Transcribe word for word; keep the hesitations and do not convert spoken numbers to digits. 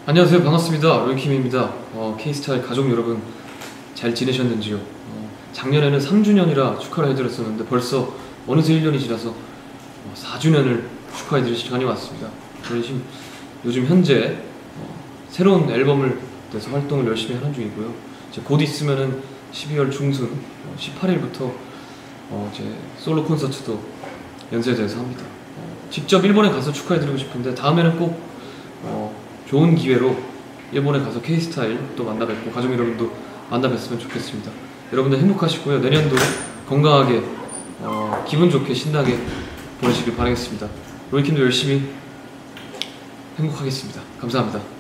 안녕하세요. 반갑습니다. 로이킴입니다. 어, K스타일 가족 여러분 잘 지내셨는지요? 어, 작년에는 삼 주년이라 축하를 해드렸었는데 벌써 어느새 일 년이 지나서 어, 사 주년을 축하해드릴 시간이 왔습니다. 저희 지금 요즘 현재 어, 새로운 앨범을 내서 활동을 열심히 하는 중이고요. 이제 곧 있으면은 십이월 중순 어, 십팔 일부터 어, 제 솔로 콘서트도 연세대에서 합니다. 어, 직접 일본에 가서 축하해드리고 싶은데 다음에는 꼭 어, 좋은 기회로 일본에 가서 K스타일 또 만나뵙고 가족 여러분도 만나뵙으면 좋겠습니다. 여러분들 행복하시고요. 내년도 건강하게 어, 기분 좋게 신나게 보내시길 바라겠습니다. 로이킴도 열심히 행복하겠습니다. 감사합니다.